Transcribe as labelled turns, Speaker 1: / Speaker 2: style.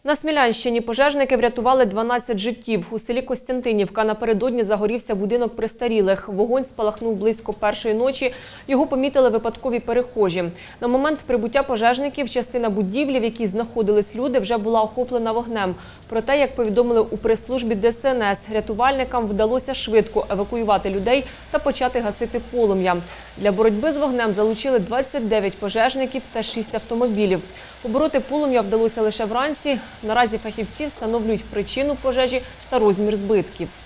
Speaker 1: На Смілянщині пожежники врятували 12 життів. У селі Костянтинівка напередодні загорівся будинок престарілих. Вогонь спалахнув близько першої ночі. Його помітили випадкові перехожі. На момент прибуття пожежників частина будівлі, в якій знаходились люди, вже була охоплена вогнем. Проте, як повідомили у прес-службі ДСНС, рятувальникам вдалося швидко евакуювати людей та почати гасити полум'я. Для боротьби з вогнем залучили 29 пожежників та 6 автомобілів. Побороти полум'я вдалося лише вранці. Наразі фахівці встановлюють причину пожежі та розмір збитків.